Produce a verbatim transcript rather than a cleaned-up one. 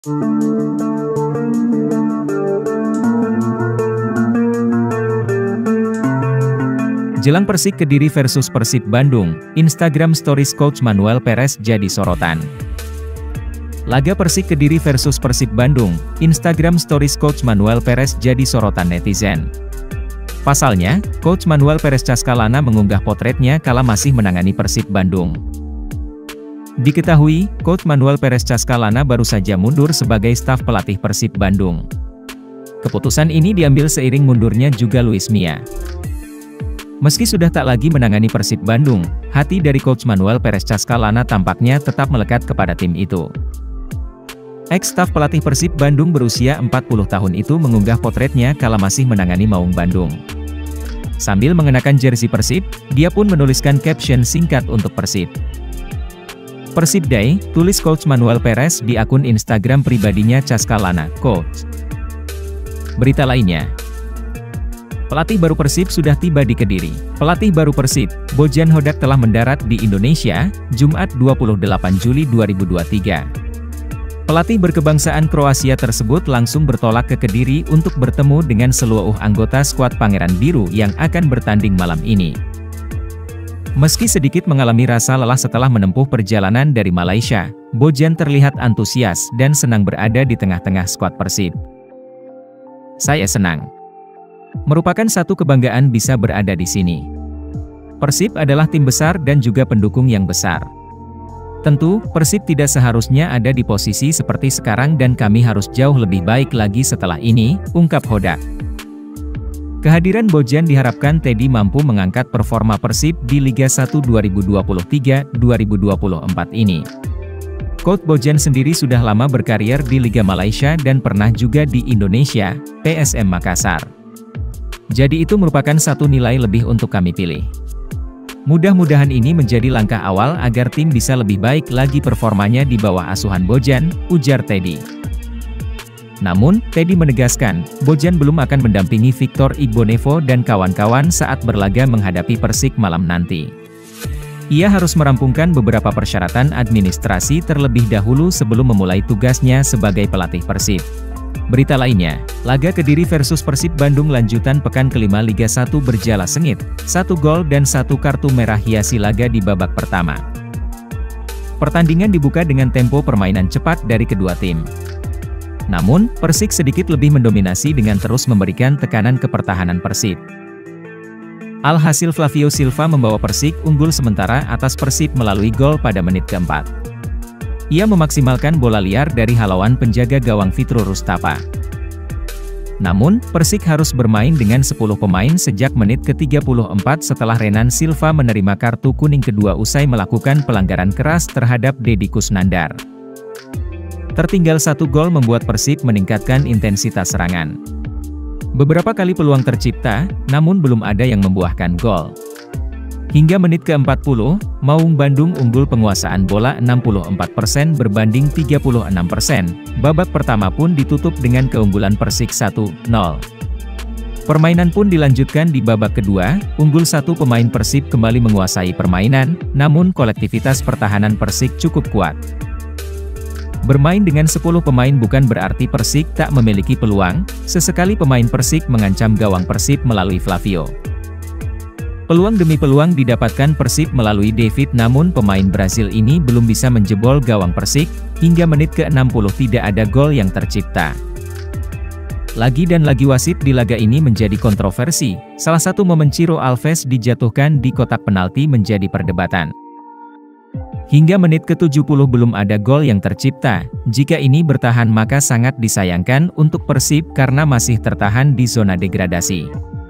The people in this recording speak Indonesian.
Jelang Persik Kediri versus Persib Bandung, Instagram Stories Coach Manuel Perez jadi sorotan. Laga Persik Kediri versus Persib Bandung, Instagram Stories Coach Manuel Perez jadi sorotan netizen. Pasalnya, Coach Manuel Perez Cascalana mengunggah potretnya kala masih menangani Persib Bandung. Diketahui, Coach Manuel Perez Cascalana baru saja mundur sebagai staf pelatih Persib Bandung. Keputusan ini diambil seiring mundurnya juga Luis Mia. Meski sudah tak lagi menangani Persib Bandung, hati dari Coach Manuel Perez Cascalana tampaknya tetap melekat kepada tim itu. Ex-staf pelatih Persib Bandung berusia empat puluh tahun itu mengunggah potretnya kala masih menangani Maung Bandung. Sambil mengenakan jersey Persib, dia pun menuliskan caption singkat untuk Persib. Persib Day, tulis Coach Manuel Perez di akun Instagram pribadinya Cascalana, Coach. Berita lainnya. Pelatih baru Persib sudah tiba di Kediri. Pelatih baru Persib, Bojan Hodak telah mendarat di Indonesia, Jumat dua puluh delapan Juli dua ribu dua puluh tiga. Pelatih berkebangsaan Kroasia tersebut langsung bertolak ke Kediri untuk bertemu dengan seluruh anggota skuad Pangeran Biru yang akan bertanding malam ini. Meski sedikit mengalami rasa lelah setelah menempuh perjalanan dari Malaysia, Bojan terlihat antusias dan senang berada di tengah-tengah skuad Persib. Saya senang. Merupakan satu kebanggaan bisa berada di sini. Persib adalah tim besar dan juga pendukung yang besar. Tentu, Persib tidak seharusnya ada di posisi seperti sekarang dan kami harus jauh lebih baik lagi setelah ini, ungkap Hodak. Kehadiran Bojan diharapkan Teddy mampu mengangkat performa Persib di Liga satu dua ribu dua puluh tiga dua ribu dua puluh empat ini. Coach Bojan sendiri sudah lama berkarier di Liga Malaysia dan pernah juga di Indonesia, P S M Makassar. Jadi itu merupakan satu nilai lebih untuk kami pilih. Mudah-mudahan ini menjadi langkah awal agar tim bisa lebih baik lagi performanya di bawah asuhan Bojan, ujar Teddy. Namun, Teddy menegaskan, Bojan belum akan mendampingi Victor Igbonevo dan kawan-kawan saat berlaga menghadapi Persik malam nanti. Ia harus merampungkan beberapa persyaratan administrasi terlebih dahulu sebelum memulai tugasnya sebagai pelatih Persib. Berita lainnya, laga Kediri versus Persib Bandung lanjutan pekan kelima Liga satu berjalan sengit, satu gol dan satu kartu merah hiasi laga di babak pertama. Pertandingan dibuka dengan tempo permainan cepat dari kedua tim. Namun, Persik sedikit lebih mendominasi dengan terus memberikan tekanan ke pertahanan Persib. Alhasil Flavio Silva membawa Persik unggul sementara atas Persib melalui gol pada menit keempat. Ia memaksimalkan bola liar dari halauan penjaga gawang Fitro Rustapa. Namun, Persik harus bermain dengan sepuluh pemain sejak menit ke tiga puluh empat setelah Renan Silva menerima kartu kuning kedua usai melakukan pelanggaran keras terhadap Deddy Kusnandar. Tertinggal satu gol membuat Persik meningkatkan intensitas serangan. Beberapa kali peluang tercipta, namun belum ada yang membuahkan gol. Hingga menit ke empat puluh, Maung Bandung unggul penguasaan bola enam puluh empat persen berbanding tiga puluh enam persen. Babak pertama pun ditutup dengan keunggulan Persik satu nol. Permainan pun dilanjutkan di babak kedua, unggul satu pemain Persib kembali menguasai permainan, namun kolektivitas pertahanan Persik cukup kuat. Bermain dengan sepuluh pemain bukan berarti Persik tak memiliki peluang, sesekali pemain Persik mengancam gawang Persib melalui Flavio. Peluang demi peluang didapatkan Persib melalui David namun pemain Brasil ini belum bisa menjebol gawang Persik, hingga menit ke enam puluh tidak ada gol yang tercipta. Lagi dan lagi wasit di laga ini menjadi kontroversi, salah satu momen Ciro Alves dijatuhkan di kotak penalti menjadi perdebatan. Hingga menit ke tujuh puluh belum ada gol yang tercipta, jika ini bertahan maka sangat disayangkan untuk Persib karena masih tertahan di zona degradasi.